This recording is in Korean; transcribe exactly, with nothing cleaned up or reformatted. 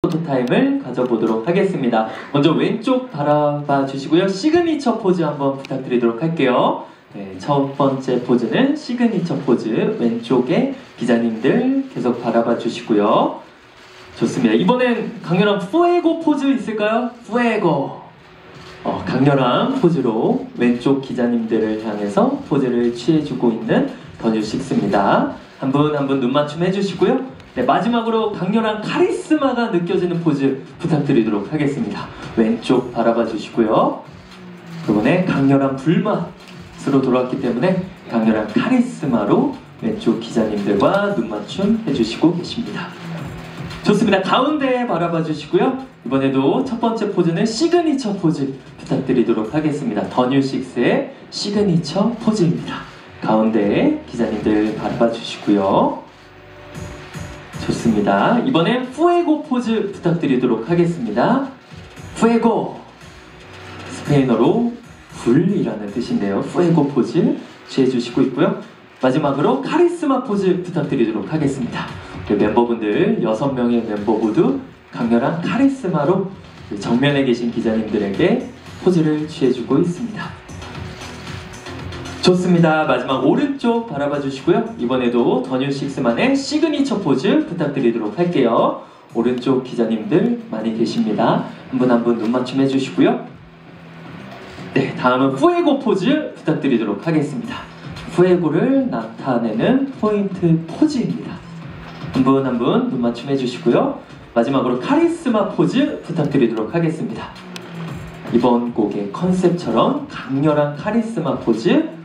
포토타임을 가져보도록 하겠습니다. 먼저 왼쪽 바라봐 주시고요. 시그니처 포즈 한번 부탁드리도록 할게요. 네, 첫 번째 포즈는 시그니처 포즈. 왼쪽에 기자님들 계속 바라봐 주시고요. 좋습니다. 이번엔 강렬한 푸에고 포즈 있을까요? 푸에고. 어, 강렬한 포즈로 왼쪽 기자님들을 향해서 포즈를 취해주고 있는 더뉴식스입니다. 한 분 한 분 눈 맞춤 해주시고요. 네, 마지막으로 강렬한 카리스마가 느껴지는 포즈 부탁드리도록 하겠습니다. 왼쪽 바라봐 주시고요. 이번에 강렬한 불맛으로 돌아왔기 때문에 강렬한 카리스마로 왼쪽 기자님들과 눈 맞춤 해주시고 계십니다. 좋습니다. 가운데 바라봐 주시고요. 이번에도 첫 번째 포즈는 시그니처 포즈 부탁드리도록 하겠습니다. 더뉴식스의 시그니처 포즈입니다. 가운데 기자님들 바라봐 주시고요. 좋습니다. 이번엔 푸에고 포즈 부탁드리도록 하겠습니다. 푸에고. 스페인어로 불이라는 뜻인데요. 푸에고 포즈 취해주시고 있고요. 마지막으로 카리스마 포즈 부탁드리도록 하겠습니다. 멤버분들 여섯 명의 멤버 모두 강렬한 카리스마로 정면에 계신 기자님들에게 포즈를 취해주고 있습니다. 좋습니다. 마지막 오른쪽 바라봐 주시고요. 이번에도 더뉴식스만의 시그니처 포즈 부탁드리도록 할게요. 오른쪽 기자님들 많이 계십니다. 한 분 한 분 눈 맞춤 해주시고요. 네, 다음은 푸에고 포즈 부탁드리도록 하겠습니다. 푸에고를 나타내는 포인트 포즈입니다. 한 분 한 분 눈 맞춤 해주시고요. 마지막으로 카리스마 포즈 부탁드리도록 하겠습니다. 이번 곡의 컨셉처럼 강렬한 카리스마 포즈